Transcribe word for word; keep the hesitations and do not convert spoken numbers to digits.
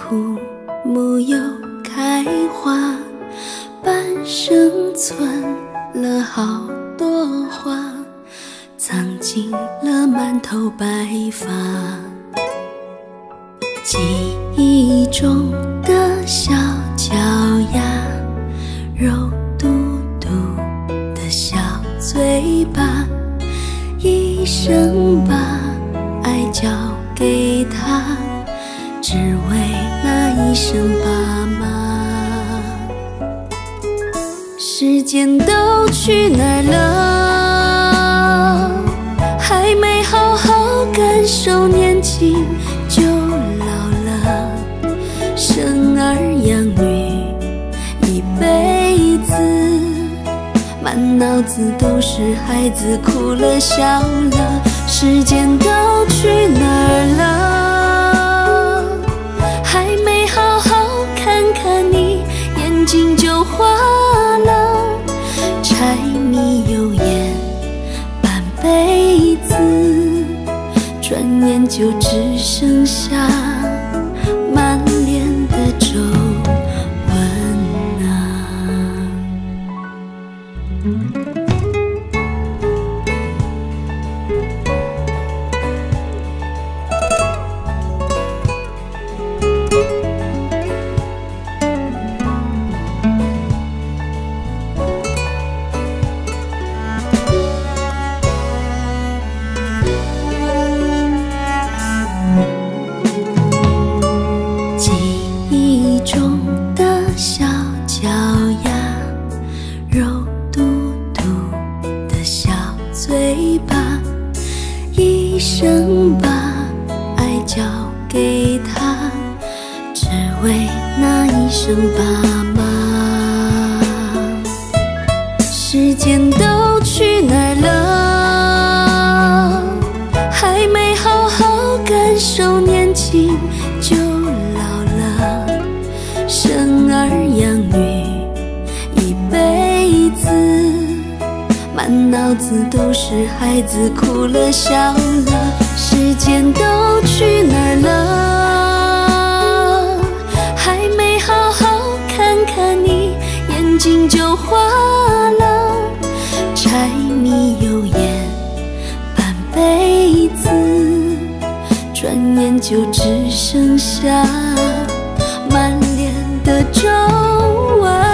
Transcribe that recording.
枯木又开花，半生存了好多话，藏进了满头白发。记忆中的小脚丫，肉嘟嘟的小嘴巴，一生把爱交给他，只为那一声爸妈。时间都去哪儿了？还没好好感受年轻就老了，生儿养女一辈子，满脑子都是孩子哭了笑了。时间都去哪儿了？还没好好看看你，眼睛就花了。柴米油盐半辈子，转眼就只剩下满脸的皱纹啊。记忆中的小脚丫，肉嘟嘟的小嘴巴，一生把爱交给他，只为那一声爸妈。时间都去哪儿了？还没好好感受年轻就老了，生儿养女一辈子，满脑子都是孩子哭了笑了。时间都去哪儿了？还没好好看看你，眼睛就花了。柴米油盐半辈子，转眼就只剩下满脸的皱纹。